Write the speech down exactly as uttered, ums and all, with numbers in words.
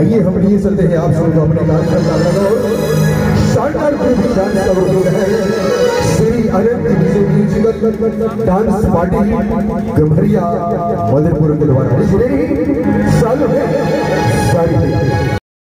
आइए हम लिए चलते हैं आप सबको अपने कार्यक्रम का शानदार डांस का है Shri Anant musical dance party Gamharia Madarpur के द्वारा सालों